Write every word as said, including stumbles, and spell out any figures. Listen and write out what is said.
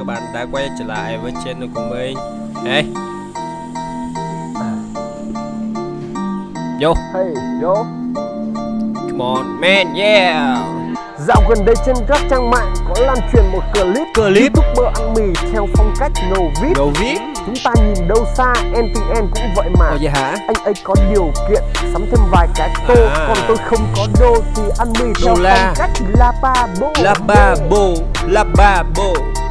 các bạn đã quay trở lại với channel của mình. Hey. Yo. Hey, yo. Come on man, yeah. Dạo gần đây trên các trang mạng có lan truyền một clip Clip YouTuber ăn mì theo phong cách no vip. No vip. Chúng ta nhìn đâu xa, en tê en cũng vậy mà. Ồ vậy hả? Anh ấy có điều kiện sắm thêm vài cái tô, À. còn tôi không có đô thì ăn mì theo Đô la. phong cách la ba bô. La ba bô, la ba bô.